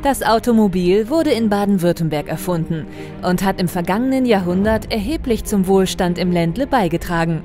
Das Automobil wurde in Baden-Württemberg erfunden und hat im vergangenen Jahrhundert erheblich zum Wohlstand im Ländle beigetragen.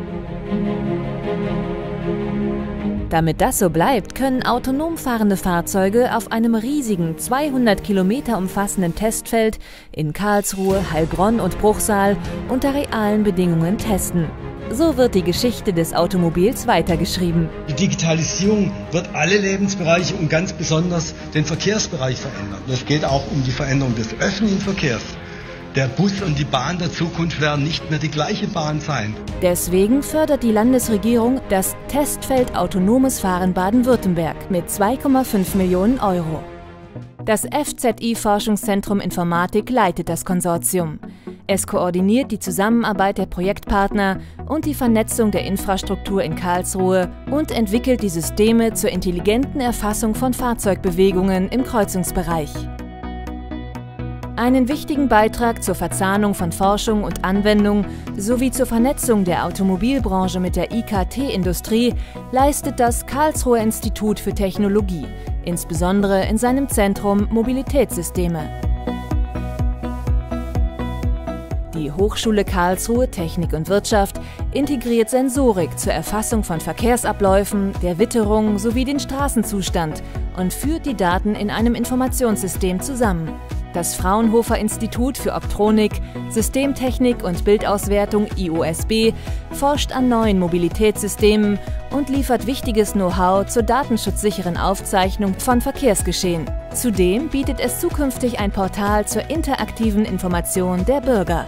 Damit das so bleibt, können autonom fahrende Fahrzeuge auf einem riesigen 200 Kilometer umfassenden Testfeld in Karlsruhe, Heilbronn und Bruchsal unter realen Bedingungen testen. So wird die Geschichte des Automobils weitergeschrieben. Die Digitalisierung wird alle Lebensbereiche und ganz besonders den Verkehrsbereich verändern. Es geht auch um die Veränderung des öffentlichen Verkehrs. Der Bus und die Bahn der Zukunft werden nicht mehr die gleiche Bahn sein. Deswegen fördert die Landesregierung das Testfeld Autonomes Fahren Baden-Württemberg mit 2,5 Millionen Euro. Das FZI-Forschungszentrum Informatik leitet das Konsortium. Es koordiniert die Zusammenarbeit der Projektpartner und die Vernetzung der Infrastruktur in Karlsruhe und entwickelt die Systeme zur intelligenten Erfassung von Fahrzeugbewegungen im Kreuzungsbereich. Einen wichtigen Beitrag zur Verzahnung von Forschung und Anwendung sowie zur Vernetzung der Automobilbranche mit der IKT-Industrie leistet das Karlsruher Institut für Technologie, insbesondere in seinem Zentrum Mobilitätssysteme. Die Hochschule Karlsruhe Technik und Wirtschaft integriert Sensorik zur Erfassung von Verkehrsabläufen, der Witterung sowie den Straßenzustand und führt die Daten in einem Informationssystem zusammen. Das Fraunhofer Institut für Optronik, Systemtechnik und Bildauswertung IOSB forscht an neuen Mobilitätssystemen und liefert wichtiges Know-how zur datenschutzsicheren Aufzeichnung von Verkehrsgeschehen. Zudem bietet es zukünftig ein Portal zur interaktiven Information der Bürger.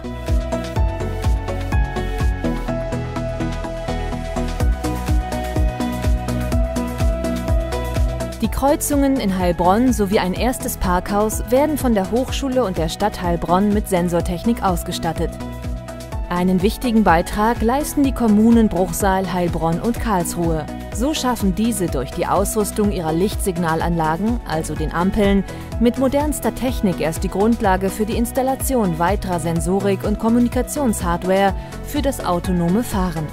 Die Kreuzungen in Heilbronn sowie ein erstes Parkhaus werden von der Hochschule und der Stadt Heilbronn mit Sensortechnik ausgestattet. Einen wichtigen Beitrag leisten die Kommunen Bruchsal, Heilbronn und Karlsruhe. So schaffen diese durch die Ausrüstung ihrer Lichtsignalanlagen, also den Ampeln, mit modernster Technik erst die Grundlage für die Installation weiterer Sensorik- und Kommunikationshardware für das autonome Fahren.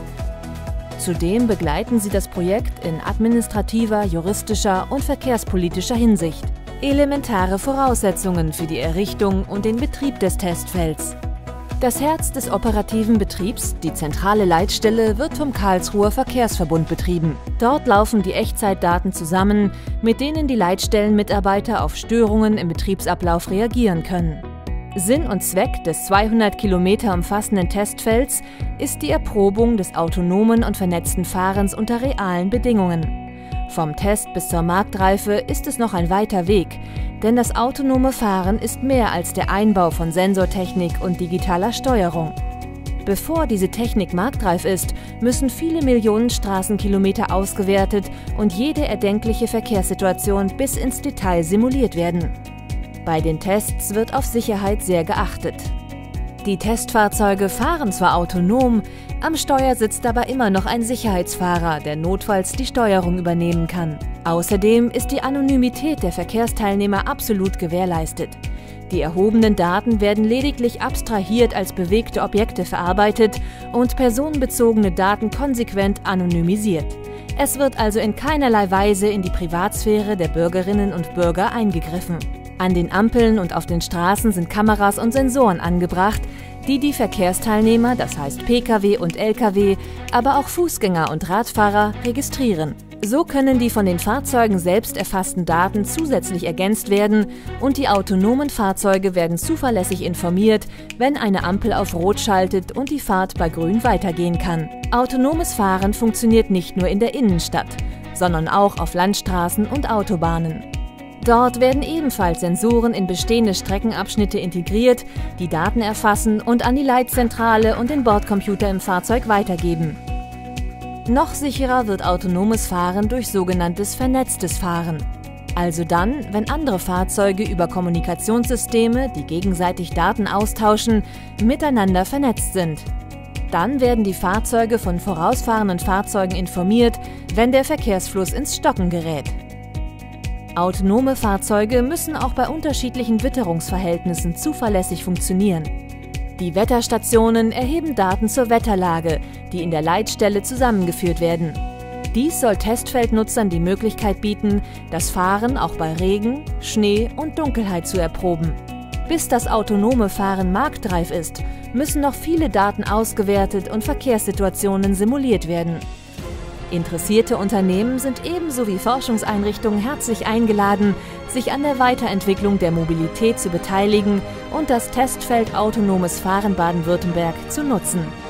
Zudem begleiten sie das Projekt in administrativer, juristischer und verkehrspolitischer Hinsicht. Elementare Voraussetzungen für die Errichtung und den Betrieb des Testfelds. Das Herz des operativen Betriebs, die zentrale Leitstelle, wird vom Karlsruher Verkehrsverbund betrieben. Dort laufen die Echtzeitdaten zusammen, mit denen die Leitstellenmitarbeiter auf Störungen im Betriebsablauf reagieren können. Sinn und Zweck des 200 Kilometer umfassenden Testfelds ist die Erprobung des autonomen und vernetzten Fahrens unter realen Bedingungen. Vom Test bis zur Marktreife ist es noch ein weiter Weg, denn das autonome Fahren ist mehr als der Einbau von Sensortechnik und digitaler Steuerung. Bevor diese Technik marktreif ist, müssen viele Millionen Straßenkilometer ausgewertet und jede erdenkliche Verkehrssituation bis ins Detail simuliert werden. Bei den Tests wird auf Sicherheit sehr geachtet. Die Testfahrzeuge fahren zwar autonom, am Steuer sitzt aber immer noch ein Sicherheitsfahrer, der notfalls die Steuerung übernehmen kann. Außerdem ist die Anonymität der Verkehrsteilnehmer absolut gewährleistet. Die erhobenen Daten werden lediglich abstrahiert als bewegte Objekte verarbeitet und personenbezogene Daten konsequent anonymisiert. Es wird also in keinerlei Weise in die Privatsphäre der Bürgerinnen und Bürger eingegriffen. An den Ampeln und auf den Straßen sind Kameras und Sensoren angebracht, die die Verkehrsteilnehmer, das heißt Pkw und Lkw, aber auch Fußgänger und Radfahrer, registrieren. So können die von den Fahrzeugen selbst erfassten Daten zusätzlich ergänzt werden und die autonomen Fahrzeuge werden zuverlässig informiert, wenn eine Ampel auf Rot schaltet und die Fahrt bei Grün weitergehen kann. Autonomes Fahren funktioniert nicht nur in der Innenstadt, sondern auch auf Landstraßen und Autobahnen. Dort werden ebenfalls Sensoren in bestehende Streckenabschnitte integriert, die Daten erfassen und an die Leitzentrale und den Bordcomputer im Fahrzeug weitergeben. Noch sicherer wird autonomes Fahren durch sogenanntes vernetztes Fahren. Also dann, wenn andere Fahrzeuge über Kommunikationssysteme, die gegenseitig Daten austauschen, miteinander vernetzt sind. Dann werden die Fahrzeuge von vorausfahrenden Fahrzeugen informiert, wenn der Verkehrsfluss ins Stocken gerät. Autonome Fahrzeuge müssen auch bei unterschiedlichen Witterungsverhältnissen zuverlässig funktionieren. Die Wetterstationen erheben Daten zur Wetterlage, die in der Leitstelle zusammengeführt werden. Dies soll Testfeldnutzern die Möglichkeit bieten, das Fahren auch bei Regen, Schnee und Dunkelheit zu erproben. Bis das autonome Fahren marktreif ist, müssen noch viele Daten ausgewertet und Verkehrssituationen simuliert werden. Interessierte Unternehmen sind ebenso wie Forschungseinrichtungen herzlich eingeladen, sich an der Weiterentwicklung der Mobilität zu beteiligen und das Testfeld Autonomes Fahren Baden-Württemberg zu nutzen.